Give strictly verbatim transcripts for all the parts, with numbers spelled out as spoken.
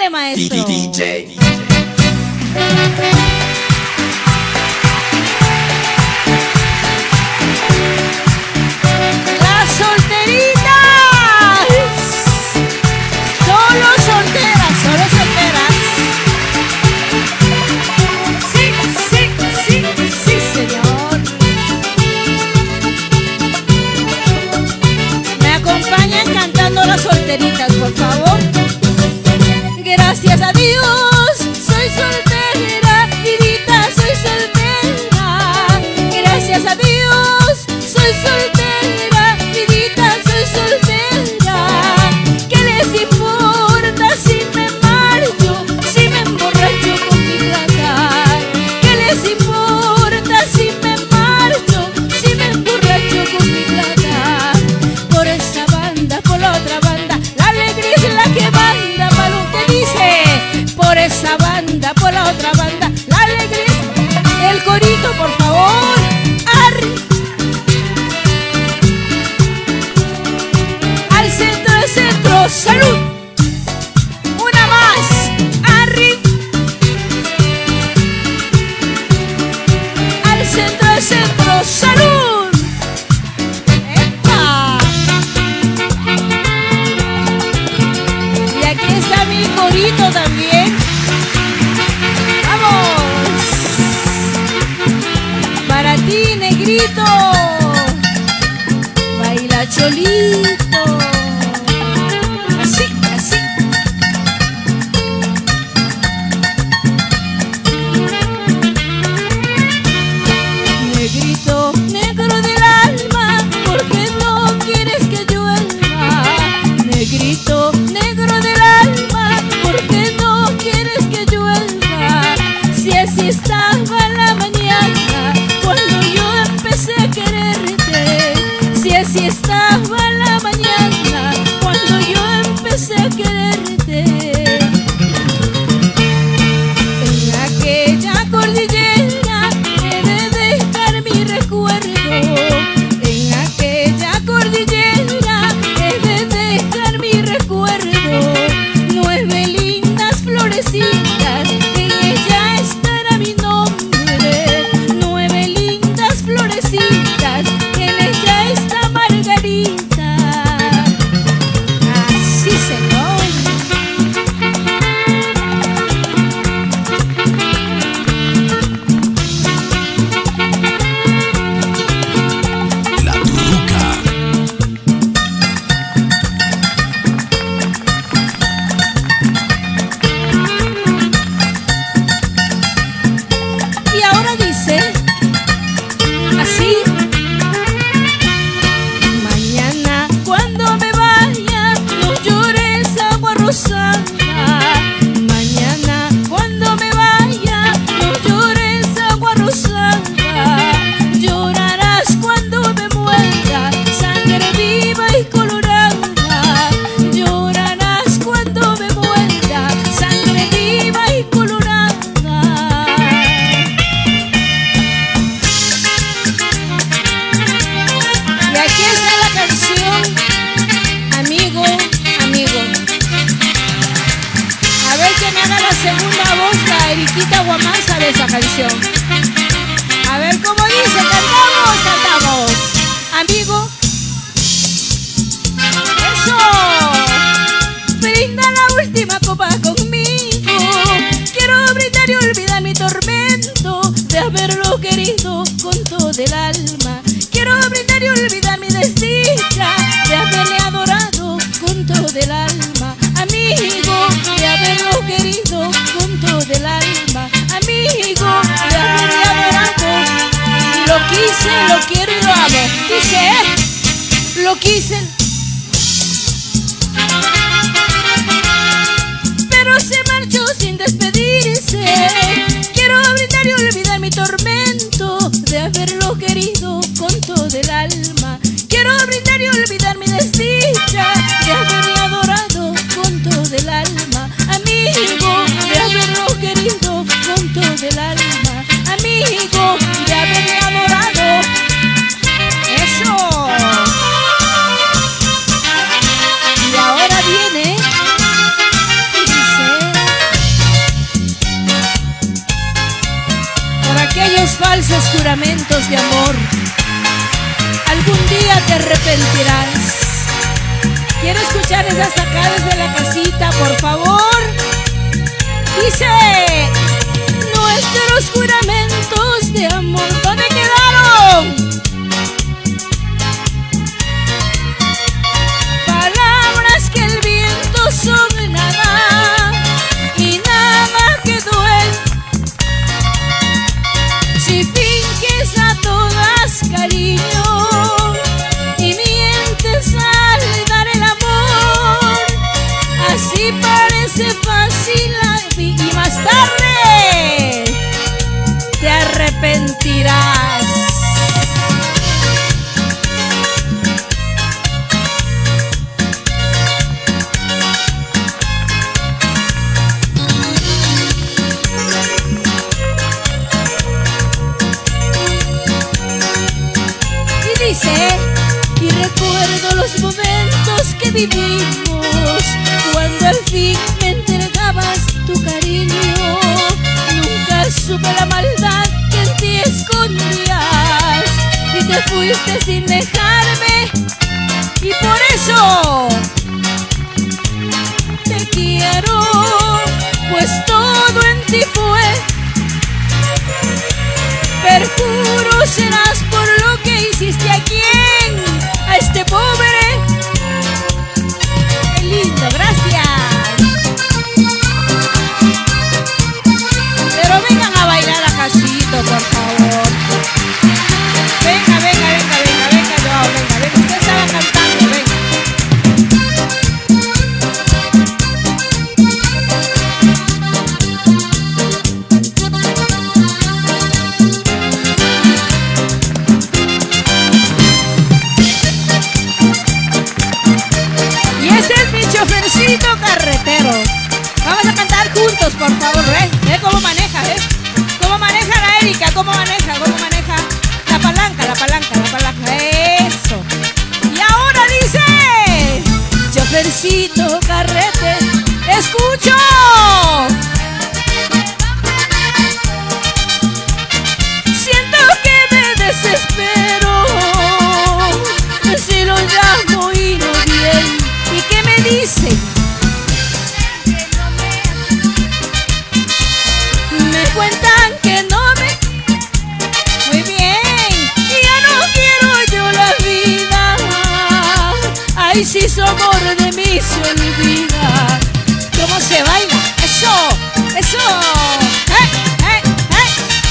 Dale, maestro. D J. Las solteritas. Solo solteras, solo solteras. Sí, sí, sí, sí, señor. Me acompañan cantando las solteritas, por favor. Gracias a Dios, soy soltera, vidita, soy soltera. Gracias a Dios, soy soltera, vidita, soy soltera. ¿Qué les importa si me marcho, si me emborracho con mi plata? ¿Qué les importa si me marcho, si me emborracho con mi plata? Por esa banda, por la otra banda, la alegría es la que manda. Por esa banda, por la otra banda, la alegría. El corito, por favor. Arri. Al centro, al centro, salud. Una más. Arri. Al centro, al centro, salud. ¡Epa! Y aquí está mi corito también. Para ti, negrito, baila cholito, así, así. Negrito, negro del alma, ¿por qué no quieres que llueva? Negrito, negro del alma, ¿por qué no quieres que llueva? Si así estaba la mañana cuando yo empecé a quererte, si así estaba la mañana cuando yo empecé a quererte. En aquella cordillera he de dejar mi recuerdo, en aquella cordillera he de dejar mi recuerdo. Nueve lindas florecitas, en ella estará mi nombre. Nueve lindas florecitas, en ella está Margarita. Así, señor. La Turruca. Y ahora dice así: mañana cuando me vaya, no llores, agua rosada. Mañana cuando me vaya, no llores, agua rosada. Llorarás cuando me muera, sangre viva y colorada. Llorarás cuando me muera, sangre viva y colorada. Y aquí está la canción, amigo, amigo. A ver que me haga la segunda voz, la Eriquita Guamanza de esa canción. A ver cómo dice, cantamos, cantamos. Amigo. Eso. Brinda la última copa conmigo. Quiero brindar y olvidar mi tormento de haberlo querido con todo el alma. Quiero brindar y olvidar mi desdicha de haberle adorado con todo el alma. Amigo, de haberlo querido con todo el alma. Amigo, de haberle adorado. Y lo quise, lo quiero y lo amo. Dice, lo quise, pero se marchó sin despedirse. Quiero brindar y olvidar mi tormento de haberlo querido con todo el alma. Quiero brindar y olvidar mi desdicha de haberle adorado con todo el alma. Amigo, de haberlo querido con todo el alma. Amigo, de haberle adorado. Eso. Y ahora viene y dice: falsos juramentos de amor. Algún día te arrepentirás. Quiero escuchar desde acá, desde la casita, por favor. Dice: nuestros juramentos de amor, ¿dónde quedaron? Palabras que el viento son nada y nada que duele. Si finges a todas cariño y mientes al dar el amor, así parece fácil y más tarde te arrepentirás. Y dice: y recuerdo los momentos que vivimos cuando al fin me entregabas tu cariño. Nunca supe la maldad que en ti escondías y te fuiste sin dejarme, y por eso te quiero, pues todo en ti fue. Perjuro serás por lo que hiciste a quién, a este pobre. Qué lindo, gracias. Pero vengan a bailar a casito, por favor. Venga, venga, venga, venga, venga, no, venga, venga. Usted estaba cantando, venga. Y ese es mi chofercito carretero. Vamos a cantar juntos, por favor, ¿eh? ¿Eh? ¿Cómo maneja, eh? ¿Cómo maneja la Erika? ¿Cómo maneja? ¿Cómo maneja? La palanca, la palanca, la palanca. Eso. Y ahora dice: chofercito carrete, escucho. Siento que me desespero si lo llamo y no viene. ¿Y qué me dice? Me cuentan que no me... Muy bien. Ya no quiero yo la vida. Ay, si su amor de mí se olvida. ¿Cómo se baila? Eso, eso. ¡Eh, eh, eh!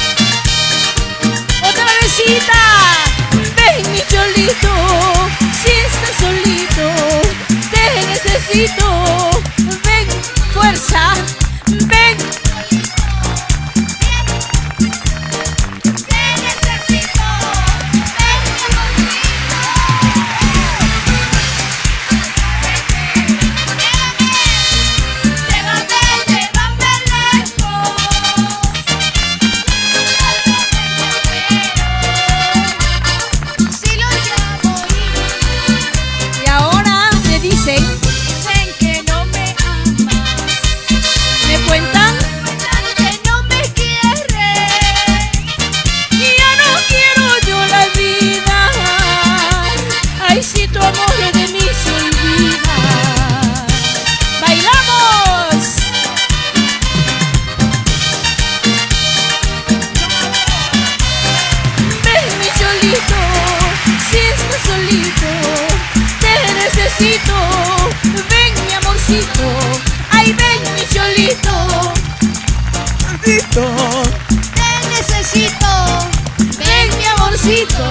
Otra besita. Ven, mi cholito, si estás solito, te necesito. Ven, fuerza, ven. Y ahora me dicen, dicen que no me amas. Me cuentan que no me quieres. Y ya no quiero yo la vida. Ay, si tu amor de mí se olvida. ¡Bailamos! Ven, mi cholito, si estás solito, te necesito. Ven, mi amorcito, ay, ven, mi cholito. Te necesito. Ven, mi amorcito.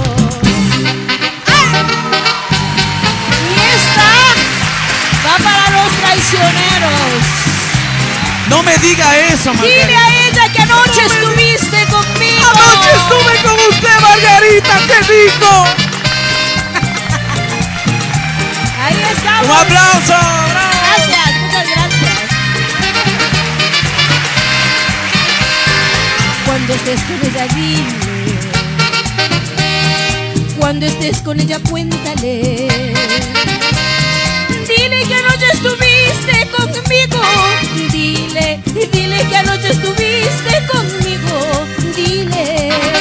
Y esta va para los traicioneros. No me diga eso, Margarita. Dile a ella que anoche estuviste conmigo. Anoche estuve con usted, Margarita, qué rico. Ahí estamos. Un aplauso. Bravo. Gracias, muchas gracias. Cuando estés con ella, dile. Cuando estés con ella, cuéntale. Dile que anoche estuviste conmigo. Dile, dile que anoche estuviste conmigo. Dile.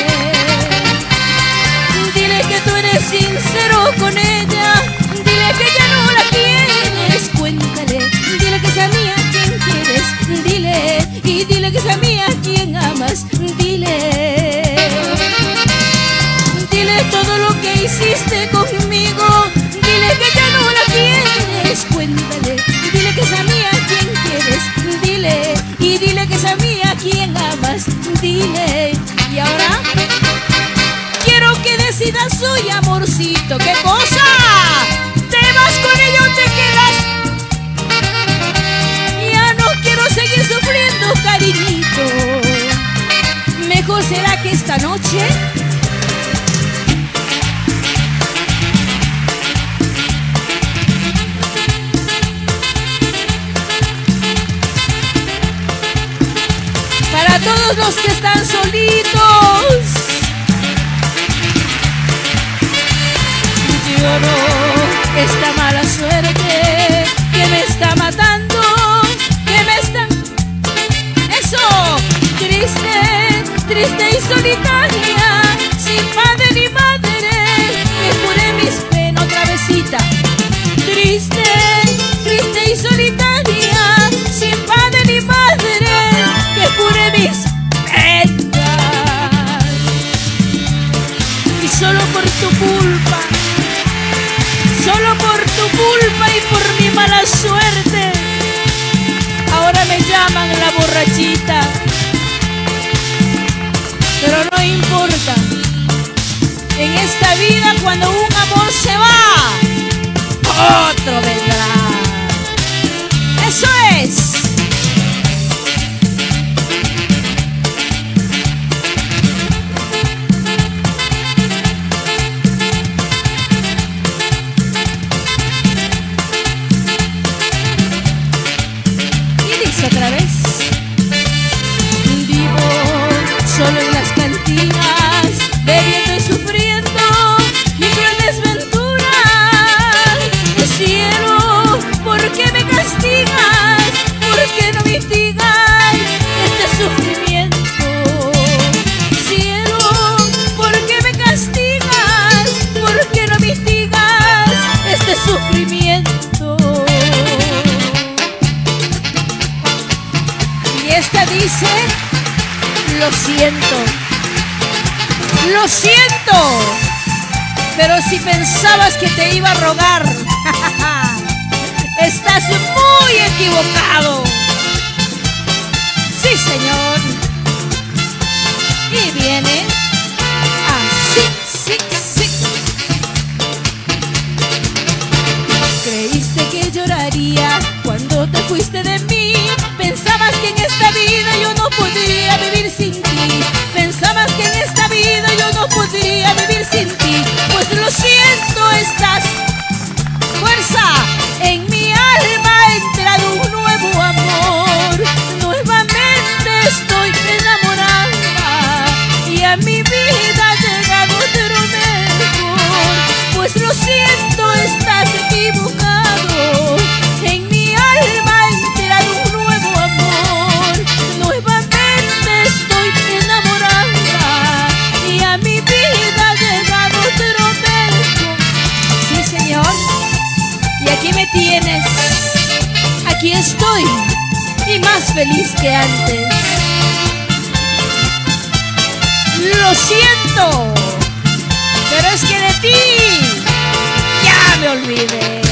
y dile que es a mí a quien amas. Dile, dile todo lo que hiciste conmigo. Dile que ya no la quieres. Cuéntale, dile que es a mí a quien quieres. Dile, y dile que es a mí a quien amas. Dile, y ahora quiero que decidas hoy, amorcito. ¿Qué cosa? ¿Te vas con ella o te quedas? Ya no quiero seguir sufriendo, cariñito. Mejor será que esta noche para todos los que están solitos, lloro esta mala suerte que me está matando, que me está... Eso, triste, triste y solitaria, sin padre ni madre, me juré mis penas. Otra vecita. Triste, triste y solitaria, sin padre ni madre, que juré mis penas. Y solo por tu culpa, solo por tu culpa y por mi mala suerte, ahora me llaman la borrachita. Pero no importa, en esta vida cuando un amor se va, otro vendrá. Eso es. Otra vez vivo solo en las cantinas, bebiendo y sufriendo mi cruel desventura. Cielo, ¿por qué me castigas? ¿Por qué no mitigas este sufrimiento? Cielo, ¿por qué me castigas? ¿Por qué no mitigas este sufrimiento? Esta dice, lo siento, lo siento, pero si pensabas que te iba a rogar, estás muy equivocado. Sí, señor. Y viene así, sí, sí. Creíste que lloraría cuando te fuiste de mí. Pensabas que en esta vida yo no podría vivir sin ti. Pensabas que en esta vida yo no podría vivir sin ti. Pues lo siento, estás fuerza. En mi alma ha entrado un nuevo amor. Nuevamente estoy enamorada y a mi vida ha llegado otro mejor. Pues lo siento, estás equivocado. En mi alma ha entrado un nuevo amor. Nuevamente estoy enamorada y a mi vida ha llegado otro mejor. Sí, señor. Y aquí me tienes. Aquí estoy y más feliz que antes. Lo siento, pero es que de ti ya me olvidé.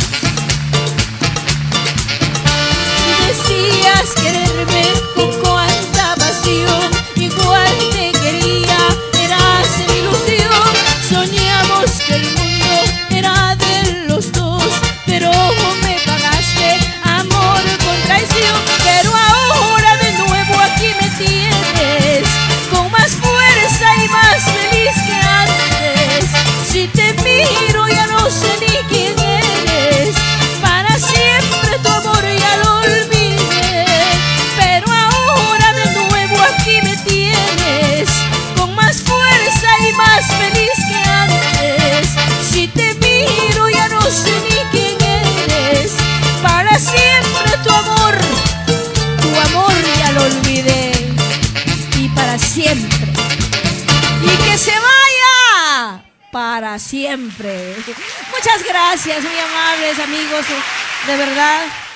Decías quererme con cuánta pasión, igual te quería, eras mi ilusión. Soñamos que el mundo era de los dos, pero me pagaste amor con traición. Pero ahora de nuevo aquí me tienes, con más fuerza y más feliz que antes. Si te miro ya no sé ni quién eres, para siempre tu amor ya lo olvidé. Pero ahora de nuevo aquí me tienes, con más fuerza y más feliz que antes. Si te miro ya no sé ni quién eres, para siempre tu amor, tu amor ya lo olvidé. Y para siempre, y que se vaya para siempre. Muchas gracias, muy amables amigos, de verdad.